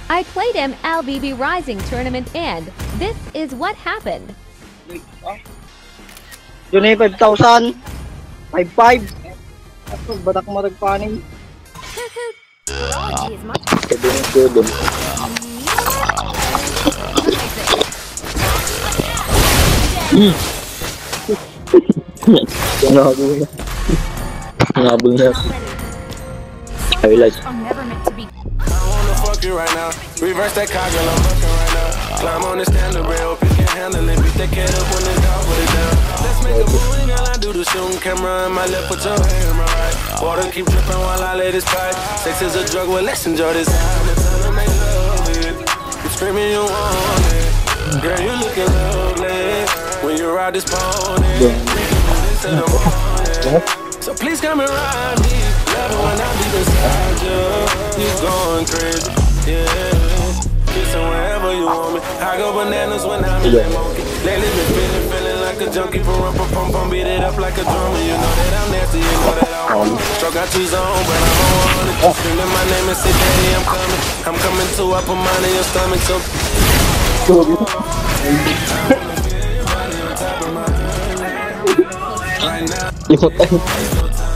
I played him Mlbb Rising tournament and this is what happened. Yun na yung 5,000. 5,500. Tapos batak mo nagpaning. Nangabol na. Nangabol na. Highlight. Fuck you right now. Reverse that car, girl, I'm fucking right now. Climb on this standard rail, if you can't handle it, beat that cat up when it's down, put it down. Let's make a movie, girl, I do the shooting camera in my left, put your hand right. Water keep dripping while I let it pipe. Sex is a drug, well, let's enjoy this time. It's time to make love it. You screaming, you want it. Girl, you looking lovely. When you ride this pony, we can do this in the morning. So please come and ride me. Love it when I be beside you. You going crazy, yeah. Kissing wherever you want me. I go bananas when I'm in that monkey. Lately been feeling like a junkie. Pum, beat it up like a drummer. You know that I'm nasty, you know that I want it. Struck out two zone, but I'm on it. Screaming my name and say, daddy, I'm coming. I'm coming too, I put mine in your stomach, so. Ikot